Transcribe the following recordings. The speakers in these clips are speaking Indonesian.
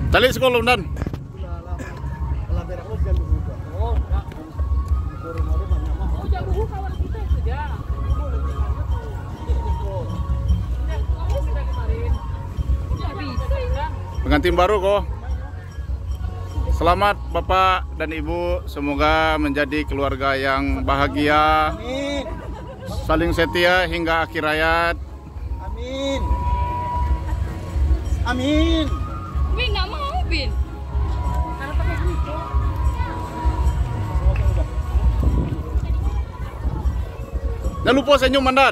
Tali sekolah dan. Pengantin baru kok. Selamat Bapak dan Ibu, semoga menjadi keluarga yang bahagia, Amin. saling setia hingga akhir hayat. Amin. Amin. Bin, nggak mau, Bin. Jangan lupa senyum Mandan.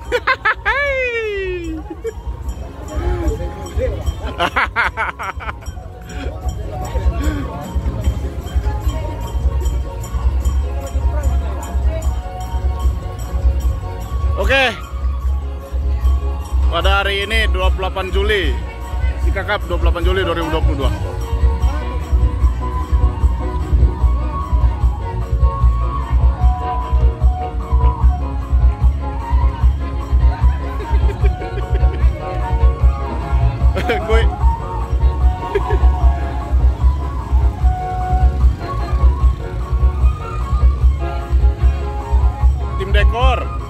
Oke. Pada hari ini 28 Juli. Sikakap 28 Juli 2022. Gue tim dekor.